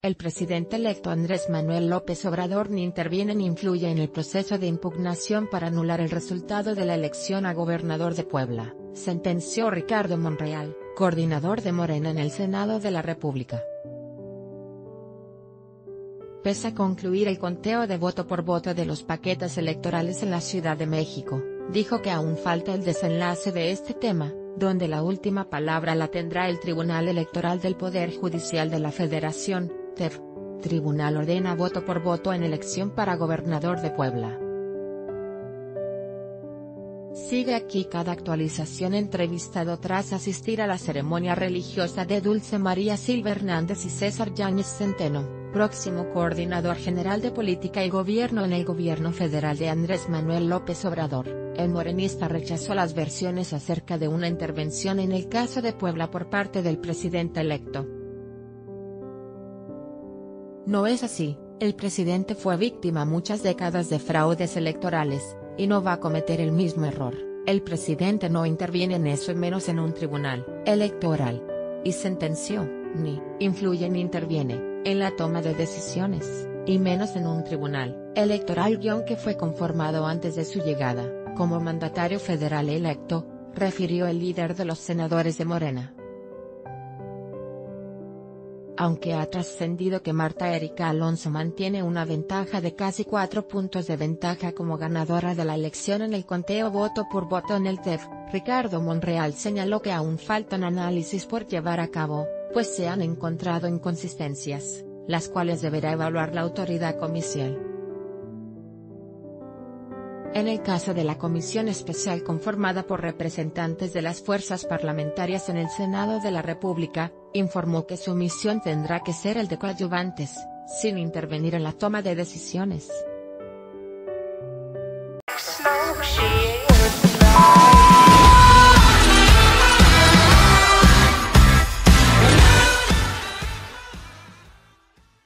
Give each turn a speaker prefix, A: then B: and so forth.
A: El presidente electo Andrés Manuel López Obrador ni interviene ni influye en el proceso de impugnación para anular el resultado de la elección a gobernador de Puebla, sentenció Ricardo Monreal, coordinador de Morena en el Senado de la República. Pese a concluir el conteo de voto por voto de los paquetes electorales en la Ciudad de México, dijo que aún falta el desenlace de este tema, donde la última palabra la tendrá el Tribunal Electoral del Poder Judicial de la Federación, TEF. Tribunal ordena voto por voto en elección para gobernador de Puebla. Sigue aquí cada actualización. Entrevistado tras asistir a la ceremonia religiosa de Dulce María Silva Hernández y César Yáñez Centeno, próximo coordinador general de política y gobierno en el gobierno federal de Andrés Manuel López Obrador, el morenista rechazó las versiones acerca de una intervención en el caso de Puebla por parte del presidente electo. No es así, el presidente fue víctima muchas décadas de fraudes electorales, y no va a cometer el mismo error. El presidente no interviene en eso y menos en un tribunal electoral. Y sentenció, ni influye ni interviene en la toma de decisiones, y menos en un tribunal electoral que fue conformado antes de su llegada, como mandatario federal electo, refirió el líder de los senadores de Morena. Aunque ha trascendido que Marta Erika Alonso mantiene una ventaja de casi 4 puntos de ventaja como ganadora de la elección en el conteo voto por voto en el TEF, Ricardo Monreal señaló que aún faltan análisis por llevar a cabo, pues se han encontrado inconsistencias, las cuales deberá evaluar la autoridad comicial. En el caso de la comisión especial conformada por representantes de las fuerzas parlamentarias en el Senado de la República, informó que su misión tendrá que ser el de coadyuvantes, sin intervenir en la toma de decisiones.